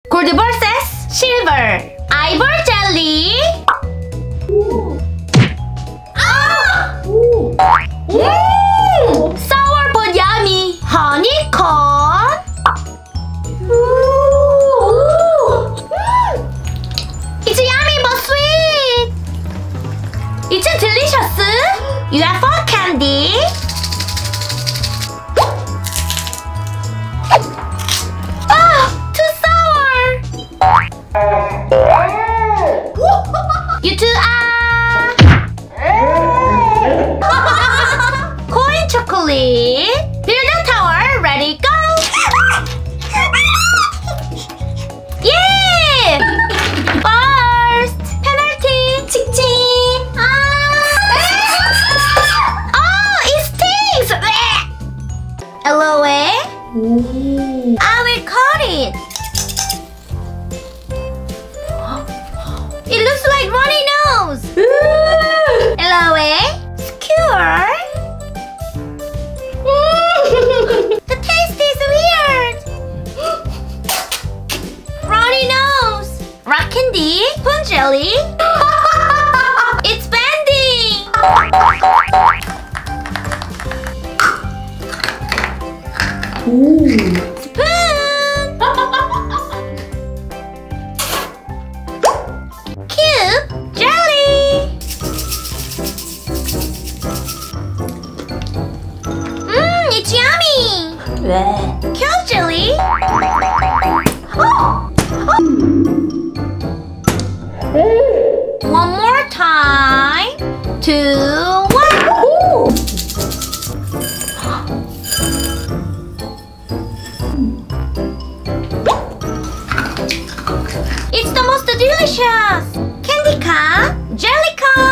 Gold versus silver. Ivory jelly. Sour but yummy. Honeycomb. It's yummy but sweet. It's delicious. UFO candy. Too sour. You too coin chocolate. Build a tower. Ready, go. Yeah. First penalty. 칙칙. Oh, it stinks. LOA. I will cut it. It looks like runny nose. LOA. Skewer. The taste is weird. Runny nose. Rock candy. Spoon jelly. It's bending. Spoon. Cube jelly. It's yummy. Cube jelly. One more time. 2, 1. It's the most delicious candy cup, jelly cup.